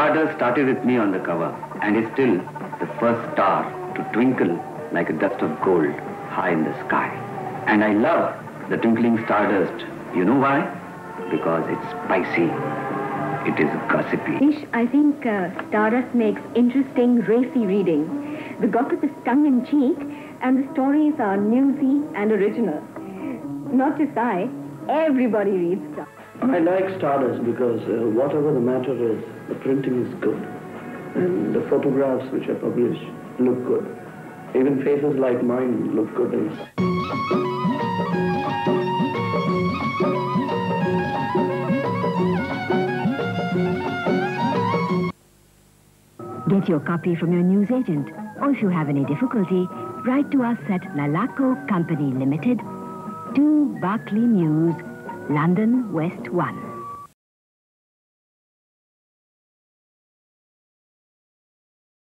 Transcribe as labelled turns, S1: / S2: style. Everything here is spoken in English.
S1: Stardust started with me on the cover and is still the first star to twinkle like a dust of gold high in the sky. And I love the twinkling stardust. You know why? Because it's spicy. It is gossipy.
S2: Ish, I think Stardust makes interesting, racy reading. The gossip is tongue-in-cheek and the stories are newsy and original. Not just I, everybody reads Stardust.
S3: I like Stardust because whatever the matter is, the printing is good. And the photographs which are published look good. Even faces like mine look good inside.
S4: Get your copy from your newsagent, or if you have any difficulty, write to us at Lalaco Company Limited, 2 Berkeley Mews, London, West 1.